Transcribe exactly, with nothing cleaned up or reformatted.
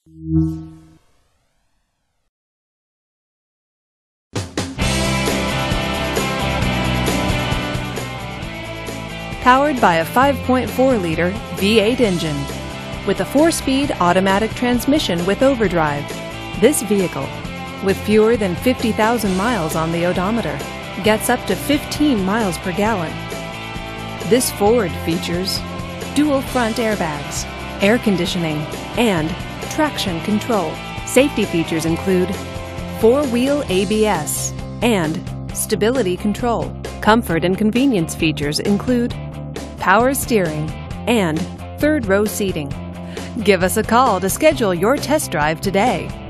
Powered by a five point four liter V eight engine with a four-speed automatic transmission with overdrive, this vehicle, with fewer than fifty thousand miles on the odometer, gets up to fifteen miles per gallon. This Ford features dual front airbags, air conditioning, and traction control. Safety features include four-wheel A B S and stability control. Comfort and convenience features include power steering and third row seating. Give us a call to schedule your test drive today.